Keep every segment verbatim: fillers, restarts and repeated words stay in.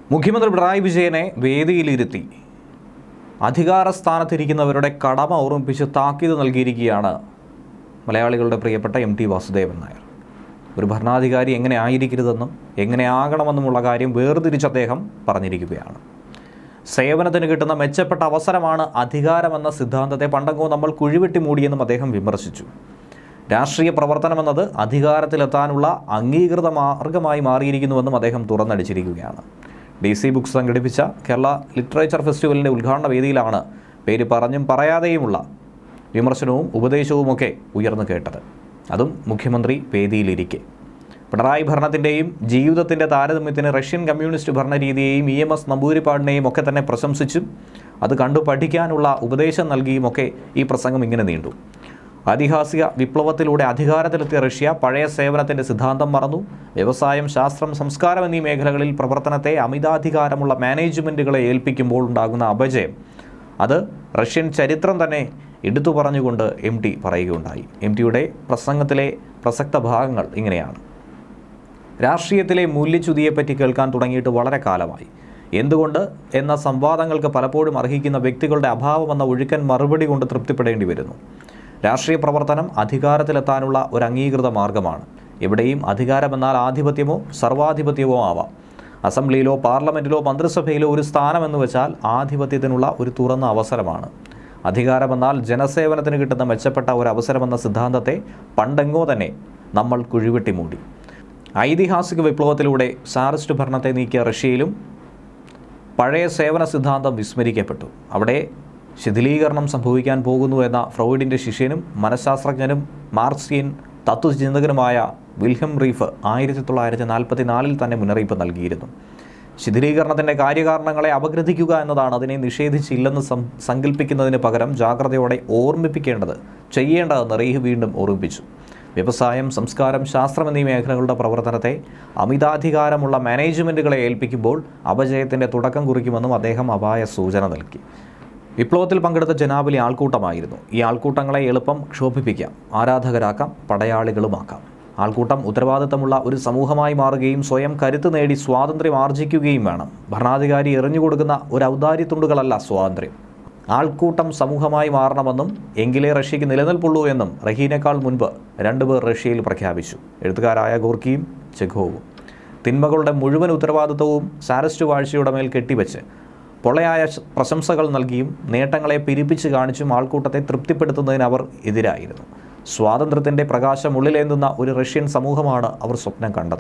മുഖ്യമന്ത്രി പിണറായി വിജയനെ വേദിയിലിരുത്തി അധികാര സ്ഥാനത്തിരിക്കുന്നവരുടെ കടമ ഓർമ്മിപ്പിച്ച് താക്കീത് നൽകിയിരിക്കുകയാണ് മലയാളികളുടെ പ്രിയപ്പെട്ട എം ടി വാസുദേവൻ നായർ. ഒരു ഭരണാധികാരി എങ്ങനെ ആയിരിക്കരുതെന്നും എങ്ങനെ ആകണമെന്നുമുള്ള കാര്യം വേർതിരിച്ച് അദ്ദേഹം പറഞ്ഞിരിക്കുകയാണ്. സേവനത്തിന് കിട്ടുന്ന മെച്ചപ്പെട്ട അവസരമാണ് അധികാരമെന്ന സിദ്ധാന്തത്തെ പണ്ടങ്ങോ നമ്മൾ കുഴിവെട്ടി മൂടിയെന്നും അദ്ദേഹം വിമർശിച്ചു. രാഷ്ട്രീയ പ്രവർത്തനമെന്നത് അധികാരത്തിലെത്താനുള്ള അംഗീകൃത മാർഗമായി മാറിയിരിക്കുന്നുവെന്നും അദ്ദേഹം തുറന്നടിച്ചിരിക്കുകയാണ്. ഡി സി ബുക്സ് സംഘടിപ്പിച്ച കേരള ലിറ്ററേച്ചർ ഫെസ്റ്റിവലിൻ്റെ ഉദ്ഘാടന വേദിയിലാണ് പേര് പറഞ്ഞും പറയാതെയുമുള്ള വിമർശനവും ഉപദേശവുമൊക്കെ ഉയർന്നു കേട്ടത്. അതും മുഖ്യമന്ത്രി വേദിയിലിരിക്കെ. പിണറായി ഭരണത്തിൻ്റെയും ജീവിതത്തിൻ്റെ താരതമ്യത്തിന് റഷ്യൻ കമ്മ്യൂണിസ്റ്റ് ഭരണരീതിയെയും ഇ എം എസ് നമ്പൂതിരിപ്പാടിനെയും ഒക്കെ തന്നെ പ്രശംസിച്ചും അത് കണ്ടു പഠിക്കാനുള്ള ഉപദേശം നൽകിയുമൊക്കെ ഈ പ്രസംഗം ഇങ്ങനെ നീണ്ടു. ഐതിഹാസിക വിപ്ലവത്തിലൂടെ അധികാരത്തിലെത്തിയ റഷ്യ പഴയ സേവനത്തിൻ്റെ സിദ്ധാന്തം മറന്നു. വ്യവസായം, ശാസ്ത്രം, സംസ്കാരം എന്നീ മേഖലകളിൽ പ്രവർത്തനത്തെ അമിതാധികാരമുള്ള മാനേജ്മെൻറ്റുകളെ ഏൽപ്പിക്കുമ്പോൾ ഉണ്ടാകുന്ന അപജയം അത് റഷ്യൻ ചരിത്രം തന്നെ എടുത്തു പറഞ്ഞുകൊണ്ട് എം ടി പറയുകയുണ്ടായി. എം ടിയുടെ പ്രസംഗത്തിലെ പ്രസക്ത ഭാഗങ്ങൾ ഇങ്ങനെയാണ്. രാഷ്ട്രീയത്തിലെ മൂല്യച്യുതിയെപ്പറ്റി കേൾക്കാൻ തുടങ്ങിയിട്ട് വളരെ കാലമായി. എന്തുകൊണ്ട് എന്ന സംവാദങ്ങൾക്ക് പലപ്പോഴും അർഹിക്കുന്ന വ്യക്തികളുടെ അഭാവമെന്ന ഒഴുക്കൻ മറുപടി കൊണ്ട് തൃപ്തിപ്പെടേണ്ടി വരുന്നു. രാഷ്ട്രീയ പ്രവർത്തനം അധികാരത്തിലെത്താനുള്ള ഒരു അംഗീകൃത മാർഗമാണ്. എവിടെയും അധികാരമെന്നാൽ ആധിപത്യമോ സർവാധിപത്യമോ ആവാം. അസംബ്ലിയിലോ പാർലമെൻറ്റിലോ മന്ത്രിസഭയിലോ ഒരു സ്ഥാനമെന്ന് വെച്ചാൽ ആധിപത്യത്തിനുള്ള ഒരു തുറന്ന അവസരമാണ്. അധികാരമെന്നാൽ ജനസേവനത്തിന് കിട്ടുന്ന മെച്ചപ്പെട്ട ഒരു അവസരമെന്ന സിദ്ധാന്തത്തെ പണ്ടെങ്ങോ തന്നെ നമ്മൾ കുഴിവെട്ടി മൂടി. ഐതിഹാസിക വിപ്ലവത്തിലൂടെ സാറിസ്റ്റ് ഭരണത്തെ നീക്കിയ റഷ്യയിലും പഴയ സേവന സിദ്ധാന്തം വിസ്മരിക്കപ്പെട്ടു. അവിടെ ശിഥിലീകരണം സംഭവിക്കാൻ പോകുന്നു എന്ന ഫ്രോയിഡിൻ്റെ ശിഷ്യനും മനഃശാസ്ത്രജ്ഞനും മാർക്സിയൻ തത്വചിന്തകനുമായ വിൽഹം റീഫ് ആയിരത്തി തൊള്ളായിരത്തി നാൽപ്പത്തി നാലിൽ തന്നെ മുന്നറിയിപ്പ് നൽകിയിരുന്നു. ശിഥിലീകരണത്തിൻ്റെ കാര്യകാരണങ്ങളെ അപഗ്രഥിക്കുക എന്നതാണ് അതിനെ നിഷേധിച്ചില്ലെന്ന് സം സങ്കല്പിക്കുന്നതിന് പകരം ജാഗ്രതയോടെ ഓർമ്മിപ്പിക്കേണ്ടത് ചെയ്യേണ്ടതെന്ന് റീഫ് വീണ്ടും ഓർമ്മിപ്പിച്ചു. വ്യവസായം, സംസ്കാരം, ശാസ്ത്രം എന്നീ മേഖലകളുടെ പ്രവർത്തനത്തെ അമിതാധികാരമുള്ള മാനേജ്മെൻറ്റുകളെ ഏൽപ്പിക്കുമ്പോൾ അപജയത്തിൻ്റെ തുടക്കം കുറിക്കുമെന്നും അദ്ദേഹം അപായ സൂചന നൽകി. വിപ്ലവത്തിൽ പങ്കെടുത്ത ജനാബലി ആൾക്കൂട്ടമായിരുന്നു. ഈ ആൾക്കൂട്ടങ്ങളെ എളുപ്പം ക്ഷോഭിപ്പിക്കാം, ആരാധകരാക്കാം, പടയാളികളുമാക്കാം. ആൾക്കൂട്ടം ഉത്തരവാദിത്തമുള്ള ഒരു സമൂഹമായി മാറുകയും സ്വയം കരുത്ത് നേടി സ്വാതന്ത്ര്യം ആർജിക്കുകയും വേണം. ഭരണാധികാരി എറിഞ്ഞുകൊടുക്കുന്ന ഒരു ഔദാര്യത്തുണ്ടുകളല്ല സ്വാതന്ത്ര്യം. ആൾക്കൂട്ടം സമൂഹമായി മാറണമെന്നും എങ്കിലേ റഷ്യയ്ക്ക് നിലനിൽപ്പുള്ളൂ എന്നും റഹീനേക്കാൾ മുൻപ് രണ്ടുപേർ റഷ്യയിൽ പ്രഖ്യാപിച്ചു. എഴുത്തുകാരായ ഗോർക്കിയും ചെഖോവും. തിന്മകളുടെ മുഴുവൻ ഉത്തരവാദിത്തവും സാറിസ്റ്റ് വാഴ്ചയുടെ മേൽ കെട്ടിവെച്ച് പൊള്ളയായ പ്രശംസകൾ നൽകിയും നേട്ടങ്ങളെ പിരിപ്പിച്ച് കാണിച്ചും ആൾക്കൂട്ടത്തെ തൃപ്തിപ്പെടുത്തുന്നതിന് അവർ എതിരായിരുന്നു. സ്വാതന്ത്ര്യത്തിൻ്റെ പ്രകാശം ഉള്ളിലേന്തുന്ന ഒരു റഷ്യൻ സമൂഹമാണ് അവർ സ്വപ്നം കണ്ടത്.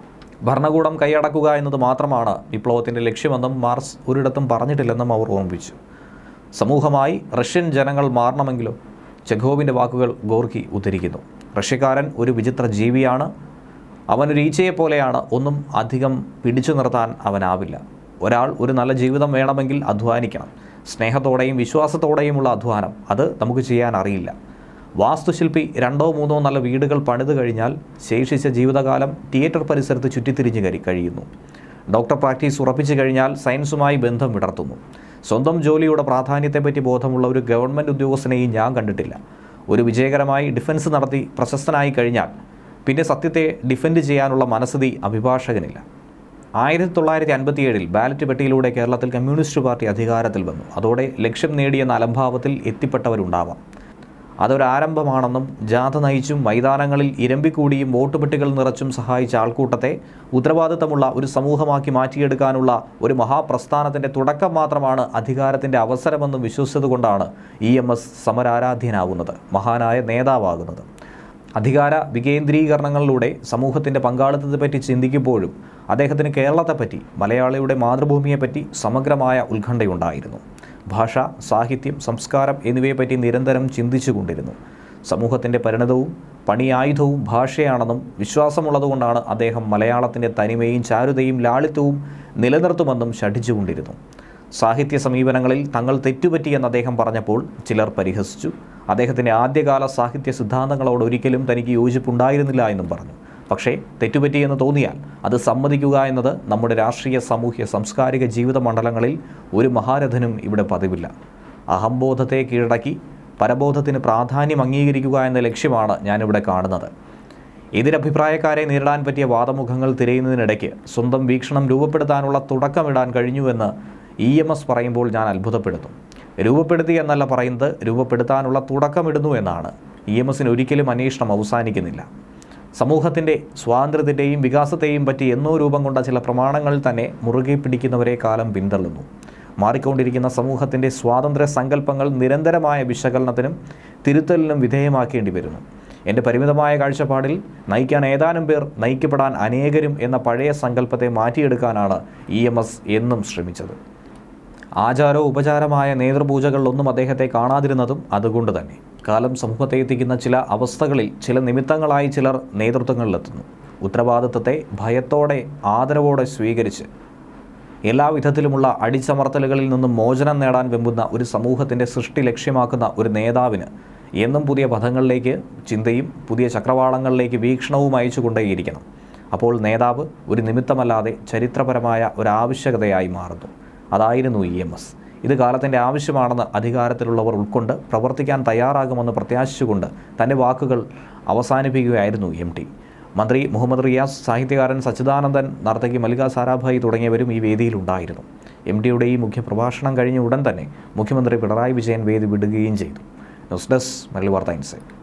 ഭരണകൂടം കൈയടക്കുക എന്നത് മാത്രമാണ് വിപ്ലവത്തിൻ്റെ ലക്ഷ്യമെന്നും മാർക്സ് ഒരിടത്തും പറഞ്ഞിട്ടില്ലെന്നും അവർ ഓർമ്മിപ്പിച്ചു. സമൂഹമായി റഷ്യൻ ജനങ്ങൾ മാറണമെങ്കിലും ചെഖോവിൻ്റെ വാക്കുകൾ ഗോർക്കി ഉദ്ധരിക്കുന്നു. റഷ്യക്കാരൻ ഒരു വിചിത്ര ജീവിയാണ്. അവനൊരു ഈച്ചയെപ്പോലെയാണ്. ഒന്നും അധികം പിടിച്ചു നിർത്താൻ അവനാവില്ല. ഒരാൾ ഒരു നല്ല ജീവിതം വേണമെങ്കിൽ അധ്വാനിക്കണം. സ്നേഹത്തോടെയും വിശ്വാസത്തോടെയുമുള്ള അധ്വാനം. അത് നമുക്ക് ചെയ്യാൻ അറിയില്ല. വാസ്തുശില്പി രണ്ടോ മൂന്നോ നല്ല വീടുകൾ പണിത് കഴിഞ്ഞാൽ ശേഷിച്ച ജീവിതകാലം തിയേറ്റർ പരിസരത്ത് ചുറ്റിത്തിരിഞ്ഞ് കരി കഴിയുന്നു. ഡോക്ടർ പ്രാക്ടീസ് ഉറപ്പിച്ചു കഴിഞ്ഞാൽ സയൻസുമായി ബന്ധം വിടർത്തുന്നു. സ്വന്തം ജോലിയുടെ പ്രാധാന്യത്തെപ്പറ്റി ബോധമുള്ള ഒരു ഗവൺമെൻറ് ഉദ്യോഗസ്ഥനെയും ഞാൻ കണ്ടിട്ടില്ല. ഒരു വിജയകരമായി ഡിഫൻസ് നടത്തി പ്രശസ്തനായി കഴിഞ്ഞാൽ പിന്നെ സത്യത്തെ ഡിഫെൻഡ് ചെയ്യാനുള്ള മനസ്ഥിതി അഭിഭാഷകനില്ല. ആയിരത്തി തൊള്ളായിരത്തി അൻപത്തി ഏഴിൽ ബാലറ്റ് പെട്ടിയിലൂടെ കേരളത്തിൽ കമ്മ്യൂണിസ്റ്റ് പാർട്ടി അധികാരത്തിൽ വന്നു. അതോടെ ലക്ഷ്യം നേടിയെന്ന അലംഭാവത്തിൽ എത്തിപ്പെട്ടവരുണ്ടാവാം. അതൊരാരംഭമാണെന്നും ജാഥ നയിച്ചും മൈതാനങ്ങളിൽ ഇരമ്പിക്കൂടിയും വോട്ടുപെട്ടികൾ നിറച്ചും സഹായിച്ച ആൾക്കൂട്ടത്തെ ഉത്തരവാദിത്തമുള്ള ഒരു സമൂഹമാക്കി മാറ്റിയെടുക്കാനുള്ള ഒരു മഹാപ്രസ്ഥാനത്തിൻ്റെ തുടക്കം മാത്രമാണ് അധികാരത്തിൻ്റെ അവസരമെന്നും വിശ്വസിച്ചതുകൊണ്ടാണ് ഇ എം എസ് സമരാരാധ്യനാവുന്നത്, മഹാനായ നേതാവാകുന്നത്. അധികാര വികേന്ദ്രീകരണങ്ങളിലൂടെ സമൂഹത്തിൻ്റെ പങ്കാളിത്തത്തെപ്പറ്റി ചിന്തിക്കുമ്പോഴും അദ്ദേഹത്തിന് കേരളത്തെപ്പറ്റി, മലയാളിയുടെ മാതൃഭൂമിയെപ്പറ്റി സമഗ്രമായ ഉത്കണ്ഠയുണ്ടായിരുന്നു. ഭാഷ, സാഹിത്യം, സംസ്കാരം എന്നിവയെപ്പറ്റി നിരന്തരം ചിന്തിച്ചു കൊണ്ടിരുന്നു. സമൂഹത്തിൻ്റെ പരിണതവും പണിയായുധവും ഭാഷയാണെന്നും വിശ്വാസമുള്ളതുകൊണ്ടാണ് അദ്ദേഹം മലയാളത്തിൻ്റെ തനിമയും ചാരുതയും ലാളിത്യവും നിലനിർത്തുമെന്നും ശഠിച്ചുകൊണ്ടിരുന്നു. സാഹിത്യ സമീപനങ്ങളിൽ തങ്ങൾ തെറ്റുപറ്റിയെന്ന് അദ്ദേഹം പറഞ്ഞപ്പോൾ ചിലർ പരിഹസിച്ചു. അദ്ദേഹത്തിൻ്റെ ആദ്യകാല സാഹിത്യ സിദ്ധാന്തങ്ങളോട് ഒരിക്കലും തനിക്ക് യോജിപ്പുണ്ടായിരുന്നില്ല എന്നും പറഞ്ഞു. പക്ഷേ തെറ്റുപറ്റിയെന്ന് തോന്നിയാൽ അത് സമ്മതിക്കുക എന്നത് നമ്മുടെ രാഷ്ട്രീയ, സാമൂഹ്യ, സാംസ്കാരിക ജീവിത മണ്ഡലങ്ങളിൽ ഒരു മഹാരഥനും ഇവിടെ പതിവില്ല. അഹംബോധത്തെ കീഴടക്കി പരബോധത്തിന് പ്രാധാന്യം അംഗീകരിക്കുക എന്ന ലക്ഷ്യമാണ് ഞാനിവിടെ കാണുന്നത്. എതിരഭിപ്രായക്കാരെ നേരിടാൻ പറ്റിയ വാദമുഖങ്ങൾ തിരയുന്നതിനിടയ്ക്ക് സ്വന്തം വീക്ഷണം രൂപപ്പെടുത്താനുള്ള തുടക്കമിടാൻ കഴിഞ്ഞുവെന്ന് ഇ എം എസ് പറയുമ്പോൾ ഞാൻ അത്ഭുതപ്പെടുന്നു. രൂപപ്പെടുത്തി എന്നല്ല പറയുന്നത്, രൂപപ്പെടുത്താനുള്ള തുടക്കമിടുന്നു എന്നാണ്. ഇ എം എസിന് ഒരിക്കലും അന്വേഷണം അവസാനിക്കുന്നില്ല. സമൂഹത്തിൻ്റെ സ്വാതന്ത്ര്യത്തിൻ്റെയും വികാസത്തെയും പറ്റി എന്നോ രൂപം കൊണ്ട ചില പ്രമാണങ്ങൾ തന്നെ മുറുകെ പിടിക്കുന്നവരെ കാലം പിന്തള്ളുന്നു. മാറിക്കൊണ്ടിരിക്കുന്ന സമൂഹത്തിൻ്റെ സ്വാതന്ത്ര്യ സങ്കല്പങ്ങൾ നിരന്തരമായ വിശകലനത്തിനും തിരുത്തലിനും വിധേയമാക്കേണ്ടി വരുന്നു. എൻ്റെ പരിമിതമായ കാഴ്ചപ്പാടിൽ നയിക്കാൻ ഏതാനും പേർ, നയിക്കപ്പെടാൻ അനേകരും എന്ന പഴയ സങ്കല്പത്തെ മാറ്റിയെടുക്കാനാണ് ഇ എം എസ് എന്നും ശ്രമിച്ചത്. ആചാരോ ഉപചാരമായ നേതൃപൂജകളിലൊന്നും അദ്ദേഹത്തെ കാണാതിരുന്നതും അതുകൊണ്ട് തന്നെ. കാലം സമൂഹത്തെ എത്തിക്കുന്ന ചില അവസ്ഥകളിൽ ചില നിമിത്തങ്ങളായി ചിലർ നേതൃത്വങ്ങളിലെത്തുന്നു. ഉത്തരവാദിത്വത്തെ ഭയത്തോടെ ആദരവോടെ സ്വീകരിച്ച് എല്ലാവിധത്തിലുമുള്ള അടിച്ചമർത്തലുകളിൽ നിന്നും മോചനം നേടാൻ വെമ്പുന്ന ഒരു സമൂഹത്തിൻ്റെ സൃഷ്ടി ലക്ഷ്യമാക്കുന്ന ഒരു നേതാവിന് എന്നും പുതിയ പഥങ്ങളിലേക്ക് ചിന്തയും പുതിയ ചക്രവാളങ്ങളിലേക്ക് വീക്ഷണവും അയച്ചുകൊണ്ടേയിരിക്കണം. അപ്പോൾ നേതാവ് ഒരു നിമിത്തമല്ലാതെ ചരിത്രപരമായ ഒരാവശ്യകതയായി മാറുന്നു. അതായിരുന്നു ഇ എം എസ്. ഇത് കാലത്തിൻ്റെ ആവശ്യമാണെന്ന് അധികാരത്തിലുള്ളവർ ഉൾക്കൊണ്ട് പ്രവർത്തിക്കാൻ തയ്യാറാകുമെന്ന് പ്രത്യാശിച്ചുകൊണ്ട് തൻ്റെ വാക്കുകൾ അവസാനിപ്പിക്കുകയായിരുന്നു എം ടി. മന്ത്രി മുഹമ്മദ് റിയാസ്, സാഹിത്യകാരൻ സച്ചിദാനന്ദൻ, നർത്തകി മല്ലിക സാരാഭായി തുടങ്ങിയവരും ഈ വേദിയിലുണ്ടായിരുന്നു. എം ടിയുടെ ഈ മുഖ്യപ്രഭാഷണം കഴിഞ്ഞ ഉടൻ തന്നെ മുഖ്യമന്ത്രി പിണറായി വിജയൻ വേദി വിടുകയും ചെയ്തു. ന്യൂസ് ഡെസ്ക് മലയാളി വാർത്ത ഇൻസൈറ്റ്.